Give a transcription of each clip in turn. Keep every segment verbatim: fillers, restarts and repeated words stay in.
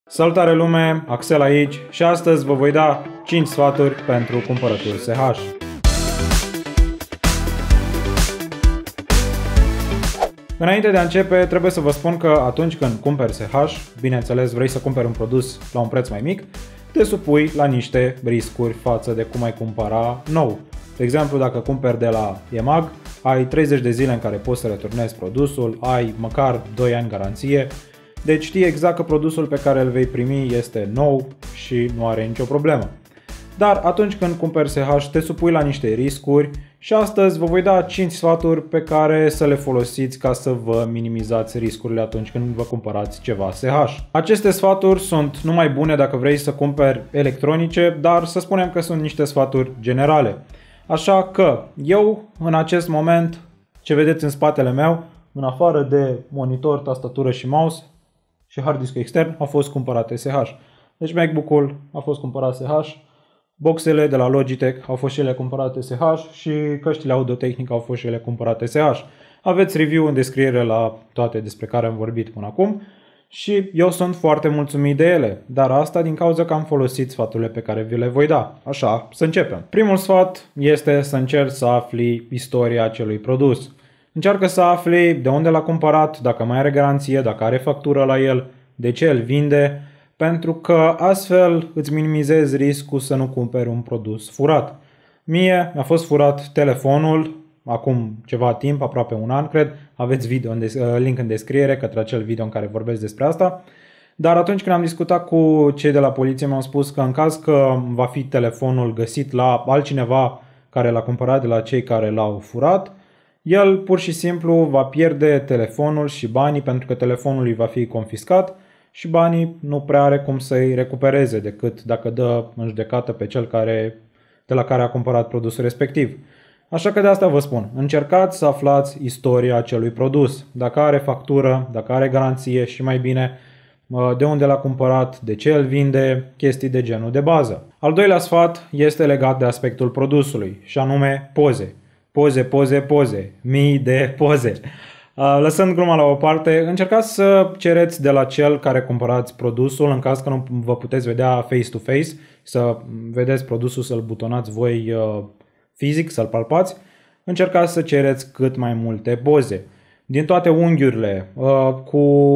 Salutare lume, Axel aici și astăzi vă voi da cinci sfaturi pentru cumpărături S H. Înainte de a începe, trebuie să vă spun că atunci când cumperi S H, bineînțeles vrei să cumperi un produs la un preț mai mic, te supui la niște riscuri față de cum ai cumpăra nou. De exemplu, dacă cumperi de la E M A G, ai treizeci de zile în care poți să returnezi produsul, ai măcar doi ani garanție, deci știi exact că produsul pe care îl vei primi este nou și nu are nicio problemă. Dar atunci când cumperi S H, te supui la niște riscuri și astăzi vă voi da cinci sfaturi pe care să le folosiți ca să vă minimizați riscurile atunci când vă cumpărați ceva S H. Aceste sfaturi sunt numai bune dacă vrei să cumperi electronice, dar să spunem că sunt niște sfaturi generale. Așa că eu în acest moment, ce vedeți în spatele meu, în afară de monitor, tastatură și mouse și hard disk extern, au fost cumpărate S H. Deci MacBook-ul a fost cumpărat S H, boxele de la Logitech au fost și ele cumpărate S H și căștile Audio-Technica au fost și ele cumpărate S H. Aveți review în descriere la toate despre care am vorbit până acum și eu sunt foarte mulțumit de ele, dar asta din cauza că am folosit sfaturile pe care vi le voi da. Așa, să începem. Primul sfat este să încerci să afli istoria acelui produs. Încearcă să afli de unde l-a cumpărat, dacă mai are garanție, dacă are factură la el, de ce îl vinde, pentru că astfel îți minimizezi riscul să nu cumperi un produs furat. Mie mi-a fost furat telefonul acum ceva timp, aproape un an, cred. Aveți video în link în descriere către acel video în care vorbesc despre asta. Dar atunci când am discutat cu cei de la poliție, mi-au spus că în caz că va fi telefonul găsit la altcineva care l-a cumpărat de la cei care l-au furat, el pur și simplu va pierde telefonul și banii pentru că telefonul îi va fi confiscat și banii nu prea are cum să-i recupereze decât dacă dă în judecată pe cel care, de la care a cumpărat produsul respectiv. Așa că de asta vă spun, încercați să aflați istoria acelui produs, dacă are factură, dacă are garanție și mai bine de unde l-a cumpărat, de ce îl vinde, chestii de genul de bază. Al doilea sfat este legat de aspectul produsului și anume poze. Poze, poze, poze, mii de poze. Lăsând gluma la o parte, încercați să cereți de la cel care cumpărați produsul, în caz că nu vă puteți vedea face-to-face, să vedeți produsul, să-l butonați voi fizic, să-l palpați, încercați să cereți cât mai multe poze. Din toate unghiurile, cu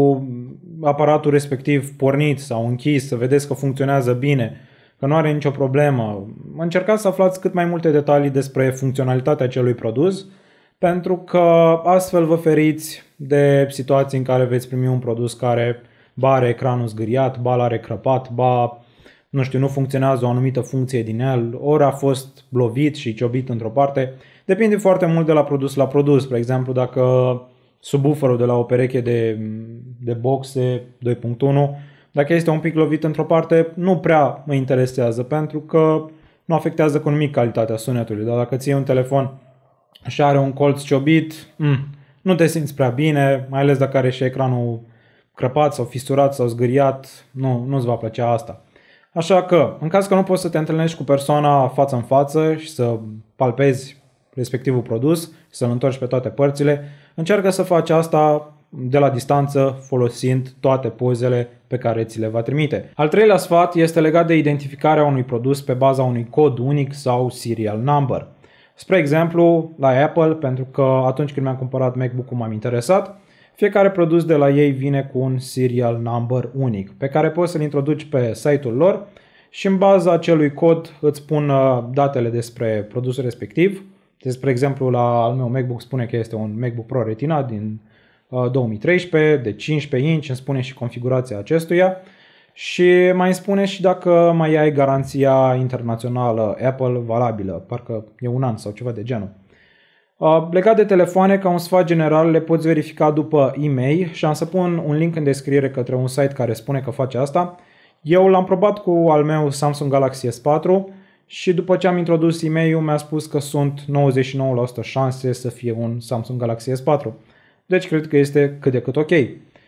aparatul respectiv pornit sau închis, să vedeți că funcționează bine, că nu are nicio problemă. Încercați să aflați cât mai multe detalii despre funcționalitatea acelui produs, pentru că astfel vă feriți de situații în care veți primi un produs care ba are ecranul zgâriat, ba l-are crăpat, ba nu știu, nu funcționează o anumită funcție din el, ori a fost lovit și ciobit într-o parte. Depinde foarte mult de la produs la produs. Spre exemplu, dacă subwooferul de la o pereche de, de boxe doi punct unu, dacă este un pic lovit într-o parte, nu prea mă interesează, pentru că nu afectează cu nimic calitatea sunetului. Dar dacă ții un telefon și are un colț ciobit, mm, nu te simți prea bine, mai ales dacă are și ecranul crăpat sau fisurat sau zgâriat, nu, nu-ți va plăcea asta. Așa că, în caz că nu poți să te întâlnești cu persoana față în față și să palpezi respectivul produs și să-l întorci pe toate părțile, încearcă să faci asta de la distanță, folosind toate pozele pe care ți le va trimite. Al treilea sfat este legat de identificarea unui produs pe baza unui cod unic sau serial number. Spre exemplu, la Apple, pentru că atunci când mi-am cumpărat MacBook-ul m-am interesat, fiecare produs de la ei vine cu un serial number unic, pe care poți să-l introduci pe site-ul lor și în baza acelui cod îți spun datele despre produsul respectiv. Spre exemplu, la al meu MacBook spune că este un MacBook Pro Retina din două mii treisprezece, de cincisprezece inch, îmi spune și configurația acestuia și mai îmi spune și dacă mai ai garanția internațională Apple valabilă, parcă e un an sau ceva de genul. Legat de telefoane, ca un sfat general, le poți verifica după e-mail și am să pun un link în descriere către un site care spune că face asta. Eu l-am probat cu al meu Samsung Galaxy S patru și după ce am introdus e-mail-ul mi-a spus că sunt nouăzeci și nouă la sută șanse să fie un Samsung Galaxy S patru. Deci cred că este cât de cât ok.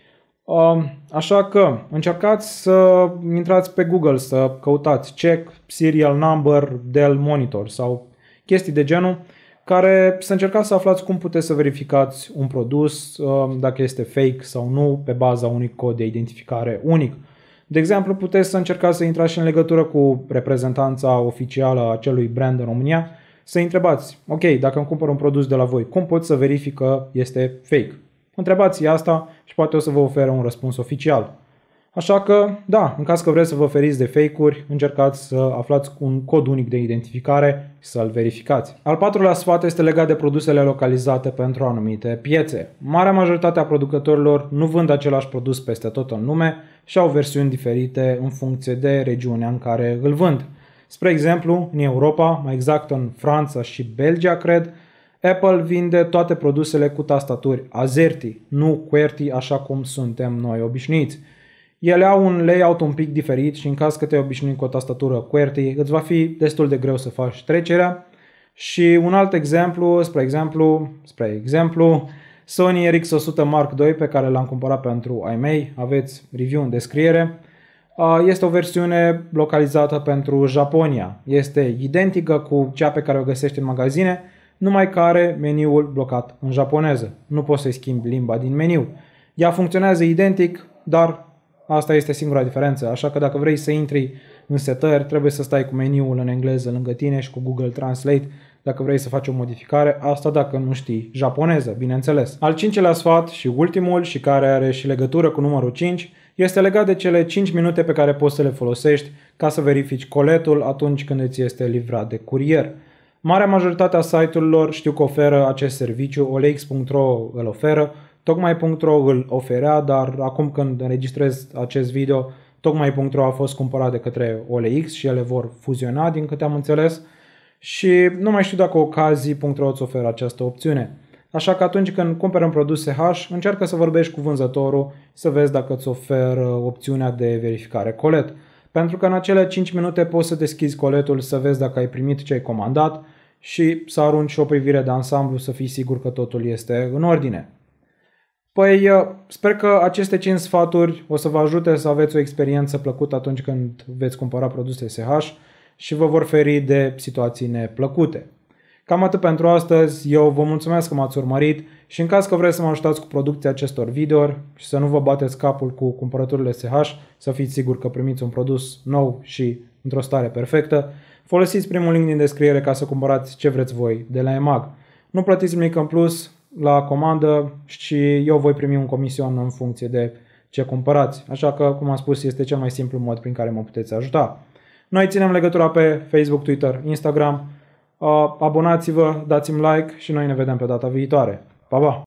Așa că încercați să intrați pe Google să căutați check serial number Dell monitor sau chestii de genul care să încercați să aflați cum puteți să verificați un produs, dacă este fake sau nu, pe baza unui cod de identificare unic. De exemplu, puteți să încercați să intrați și în legătură cu reprezentanța oficială a acelui brand în România, să întrebați, ok, dacă îmi cumpăr un produs de la voi, cum pot să verific că este fake? Întrebați asta și poate o să vă ofere un răspuns oficial. Așa că, da, în caz că vreți să vă feriți de fake-uri, încercați să aflați un cod unic de identificare și să-l verificați. Al patrulea sfat este legat de produsele localizate pentru anumite piețe. Marea majoritate a producătorilor nu vând același produs peste tot în lume și au versiuni diferite în funcție de regiunea în care îl vând. Spre exemplu, în Europa, mai exact în Franța și Belgia, cred, Apple vinde toate produsele cu tastaturi AZERTY, nu QWERTY așa cum suntem noi obișnuiți. Ele au un layout un pic diferit și în caz că te-ai obișnuit cu o tastatură QWERTY, îți va fi destul de greu să faci trecerea. Și un alt exemplu, spre exemplu, spre exemplu, Sony R X o sută Mark doi pe care l-am cumpărat pentru ai mei, aveți review în descriere. Este o versiune localizată pentru Japonia. Este identică cu cea pe care o găsești în magazine, numai că are meniul blocat în japoneză. Nu poți să-i schimbi limba din meniu. Ea funcționează identic, dar asta este singura diferență, așa că dacă vrei să intri în setări, trebuie să stai cu meniul în engleză lângă tine și cu Google Translate dacă vrei să faci o modificare, asta dacă nu știi japoneză, bineînțeles. Al cincilea sfat și ultimul, și care are și legătură cu numărul cinci, este legat de cele cinci minute pe care poți să le folosești ca să verifici coletul atunci când îți este livrat de curier. Marea majoritate a site-urilor știu că oferă acest serviciu, O L X punct R O îl oferă, Tocmai punct ro îl oferea, dar acum când înregistrez acest video, Tocmai punct ro a fost cumpărat de către O L X și ele vor fuziona, din câte am înțeles. Și nu mai știu dacă Ocazii punct ro îți oferă această opțiune. Așa că atunci când cumperi un produs S H, încearcă să vorbești cu vânzătorul să vezi dacă îți oferă opțiunea de verificare colet. Pentru că în acele cinci minute poți să deschizi coletul, să vezi dacă ai primit ce ai comandat și să arunci o privire de ansamblu să fii sigur că totul este în ordine. Păi, sper că aceste cinci sfaturi o să vă ajute să aveți o experiență plăcută atunci când veți cumpăra produse S H și vă vor feri de situații neplăcute. Cam atât pentru astăzi, eu vă mulțumesc că m-ați urmărit și în caz că vreți să mă ajutați cu producția acestor videouri și să nu vă bateți capul cu cumpărăturile S H, să fiți siguri că primiți un produs nou și într-o stare perfectă, folosiți primul link din descriere ca să cumpărați ce vreți voi de la EMAG. Nu plătiți nimic în plus la comandă și eu voi primi un comision în funcție de ce cumpărați. Așa că, cum am spus, este cel mai simplu mod prin care mă puteți ajuta. Noi ținem legătura pe Facebook, Twitter, Instagram. Abonați-vă, dați-mi like și noi ne vedem pe data viitoare. Pa, pa!